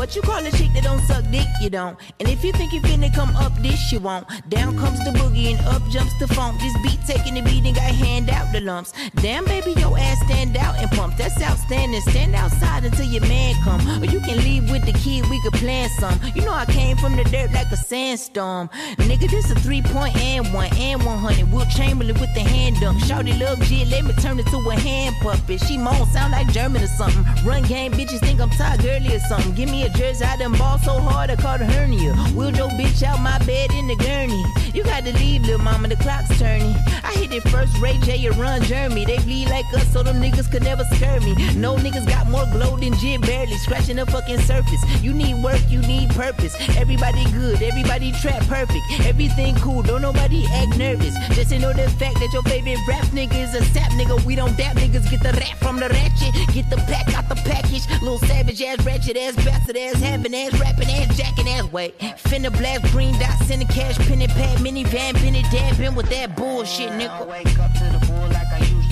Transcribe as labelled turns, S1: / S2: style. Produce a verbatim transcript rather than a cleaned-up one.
S1: What you call a chick that don't suck dick? You don't. And if you think you finna come up this, you won't. Down comes the boogie and up jumps the funk. This beat taking the beat and got hand out the lumps. Damn, baby, your ass stand out and pump. That's outstanding. Stand outside until your man come. Or you can leave with the kid, we could plan some. You know I came from the dirt like a sandstorm. Nigga, this a three-point and one and one hundred. Will Chamberlain with the hand dunk. Shawty love G, let me turn it to a hand puppet. She moan, sound like German or something. Run game, bitches think I'm Todd Gurley or something. Give me a jersey, I done ball so hard I caught a hernia. Wheeled your bitch out my bed in the gurney. You got to leave, little mama, the clock's turning. I hit it first, Ray J, and Run Jeremy. They bleed like us, so them niggas could never scare me. No niggas got more glow than Jim, barely scratching the fucking surface. You need work, you need purpose. Everybody good, everybody trap perfect. Everything cool, don't nobody act nervous. Just to know the fact that your favorite rap nigga is a sap nigga. We don't dap niggas, get the rap from the ratchet. Get the pack out the package. Little savage ass, ratchet ass, bastard ass, having ass, rapping ass, jacking ass. Wait, finna blast green dots, sending cash, pen and pad, minivan, been it dab, been with that bullshit, nigga.
S2: I wake up to the bull like I usually